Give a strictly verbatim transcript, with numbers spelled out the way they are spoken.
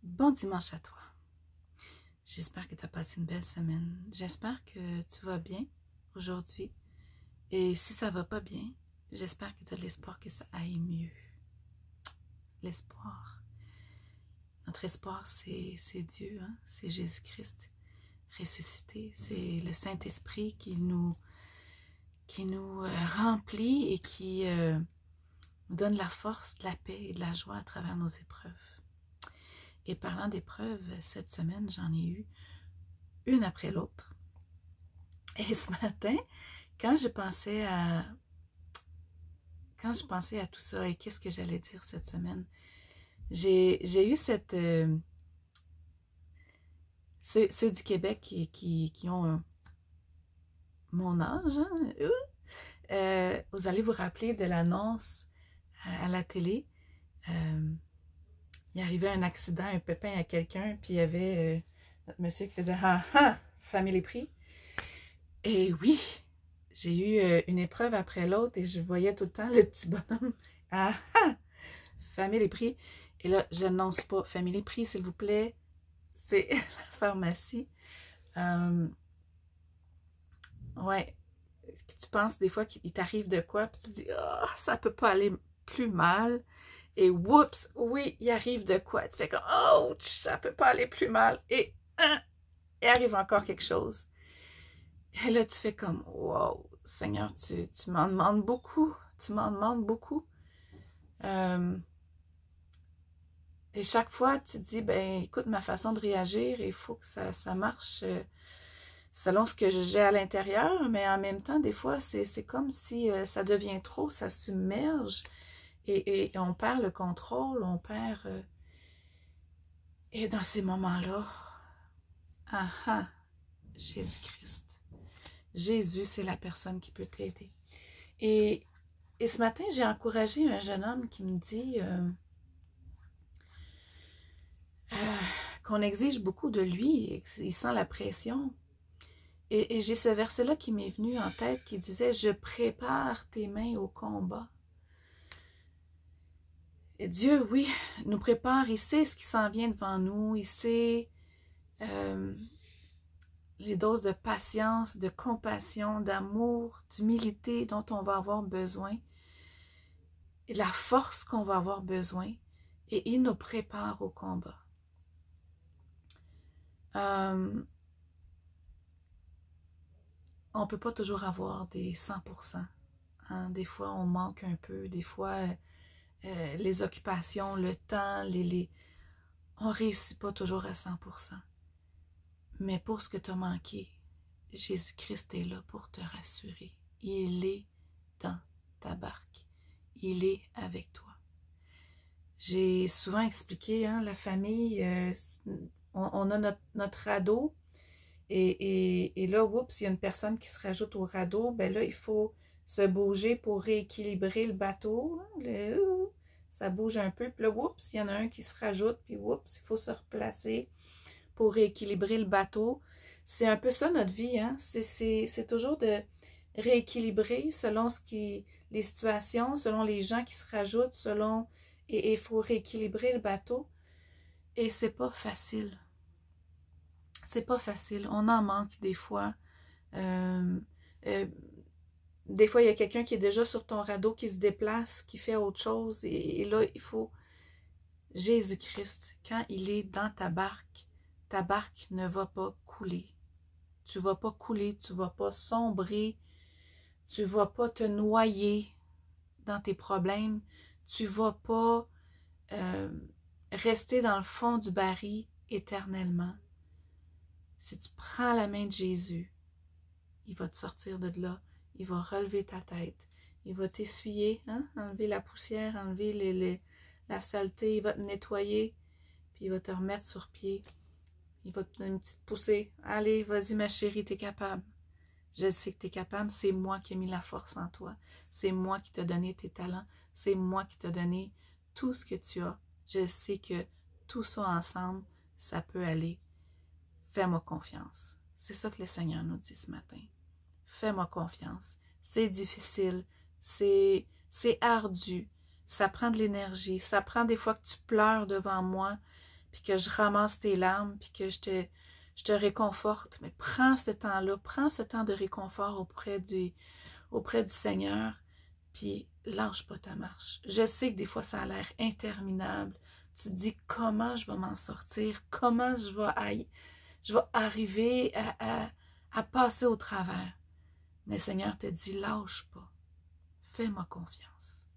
Bon dimanche à toi. J'espère que tu as passé une belle semaine. J'espère que tu vas bien aujourd'hui. Et si ça va pas bien, j'espère que tu as l'espoir que ça aille mieux. L'espoir. Notre espoir, c'est Dieu, hein? C'est Jésus-Christ ressuscité. C'est le Saint-Esprit qui nous, qui nous euh, remplit et qui euh, nous donne la force, de la paix et de la joie à travers nos épreuves. Et parlant d'épreuves, cette semaine, j'en ai eu une après l'autre. Et ce matin, quand je pensais à quand je pensais à tout ça et qu'est-ce que j'allais dire cette semaine, j'ai eu cette... Euh, ceux, ceux du Québec qui, qui, qui ont euh, mon âge, hein, euh, vous allez vous rappeler de l'annonce à, à la télé. Euh, il arrivait un accident, un pépin à quelqu'un, puis il y avait euh, notre monsieur qui faisait « Ah ah, Family Prix ». Et oui, j'ai eu euh, une épreuve après l'autre et je voyais tout le temps le petit bonhomme. Ah ah! Family Prix. Et là, je n'annonce pas Family Prix, s'il vous plaît. C'est la pharmacie. Euh, ouais. Tu penses des fois qu'il t'arrive de quoi, puis tu dis, ah, oh, ça peut pas aller plus mal. Et whoops, oui, il arrive de quoi. Tu fais comme, ouch, ça peut pas aller plus mal. Et, hein, il arrive encore quelque chose. Et là, tu fais comme, wow, Seigneur, tu, tu m'en demandes beaucoup. Tu m'en demandes beaucoup. Euh, et chaque fois, tu te dis, ben, écoute, ma façon de réagir, il faut que ça, ça marche euh, selon ce que j'ai à l'intérieur. Mais en même temps, des fois, c'est comme si euh, ça devient trop, ça submerge. Et, et on perd le contrôle, on perd... Euh, et dans ces moments-là, ah ah, Jésus-Christ. Jésus, c'est la personne qui peut t'aider. Et, et ce matin, j'ai encouragé un jeune homme qui me dit euh, euh, qu'on exige beaucoup de lui et qu'il sent la pression. Et, et j'ai ce verset-là qui m'est venu en tête qui disait « Je prépare tes mains au combat ». Et Dieu, oui, nous prépare, il sait ce qui s'en vient devant nous, il sait... Euh, les doses de patience, de compassion, d'amour, d'humilité dont on va avoir besoin, et la force qu'on va avoir besoin, et il nous prépare au combat. Euh, on ne peut pas toujours avoir des cent pour cent. Hein? Des fois, on manque un peu, des fois, euh, les occupations, le temps, les, les... on ne réussit pas toujours à cent pour cent. Mais pour ce que tu as manqué, Jésus-Christ est là pour te rassurer. Il est dans ta barque. Il est avec toi. J'ai souvent expliqué, hein, la famille, euh, on, on a notre, notre radeau et, et, et là, oups, il y a une personne qui se rajoute au radeau, ben là, il faut se bouger pour rééquilibrer le bateau. Le, ça bouge un peu, puis là, oups, il y en a un qui se rajoute, puis oups, il faut se replacer pour rééquilibrer le bateau. C'est un peu ça notre vie, hein? C'est toujours de rééquilibrer selon ce qui, les situations, selon les gens qui se rajoutent, selon... Et il faut rééquilibrer le bateau. Et c'est pas facile. C'est pas facile. On en manque des fois. Euh, euh, des fois, il y a quelqu'un qui est déjà sur ton radeau, qui se déplace, qui fait autre chose. Et, et là, il faut... Jésus-Christ, quand il est dans ta barque, ta barque ne va pas couler. Tu ne vas pas couler, tu ne vas pas sombrer, tu ne vas pas te noyer dans tes problèmes, tu ne vas pas euh, rester dans le fond du baril éternellement. Si tu prends la main de Jésus, il va te sortir de là, il va relever ta tête, il va t'essuyer, hein, enlever la poussière, enlever les, les, la saleté, il va te nettoyer, puis il va te remettre sur pied. Il va te donner une petite poussée. Allez, vas-y ma chérie, t'es capable. Je sais que t'es capable. C'est moi qui ai mis la force en toi. C'est moi qui t'ai donné tes talents. C'est moi qui t'ai donné tout ce que tu as. Je sais que tout ça ensemble, ça peut aller. Fais-moi confiance. C'est ça que le Seigneur nous dit ce matin. Fais-moi confiance. C'est difficile. C'est c'est ardu. Ça prend de l'énergie. Ça prend des fois que tu pleures devant moi. puis que je ramasse tes larmes, puis que je te, je te réconforte. Mais prends ce temps-là, prends ce temps de réconfort auprès du, auprès du Seigneur, puis lâche pas ta marche. Je sais que des fois, ça a l'air interminable. Tu te dis comment je vais m'en sortir, comment je vais, je vais arriver à, à, à passer au travers. Mais le Seigneur te dit, lâche pas, fais-moi confiance.